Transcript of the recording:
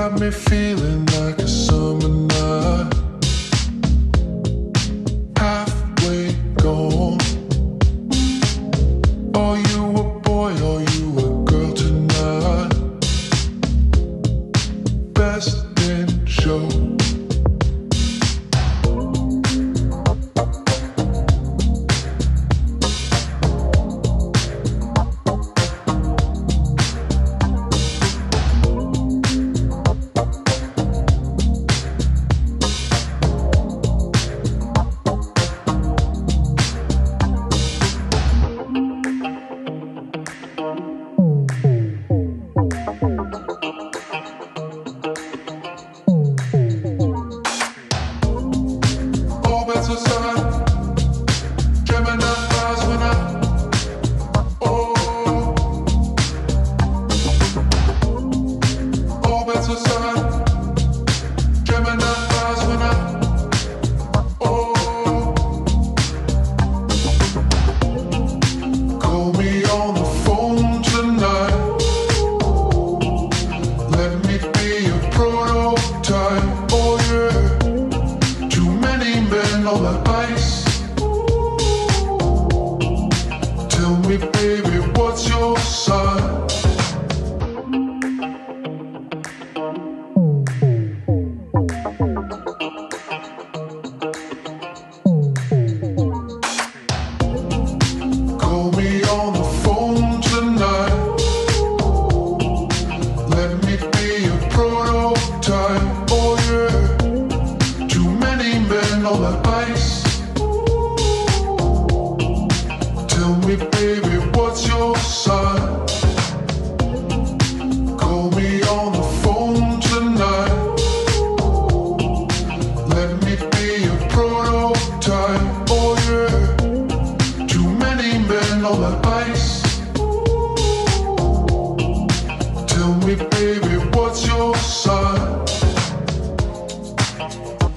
got me feeling like a summer night, halfway gone. Are you a boy, are you a girl tonight? Best in show. All bets aside, Gemini eyes when all bets aside, Gemini eyes when call me on the phone tonight. Let me be a prototype. Oh yeah, too many men on the ice. Tell me, baby, what's your sign? Call me on the phone tonight. Let me be a prototype. Oh yeah, too many men on the ice. Tell me, baby, what's your sign? Call me on the phone tonight. Let me be a prototype. Oh yeah, too many men on the ice. Tell me, baby, what's your sign?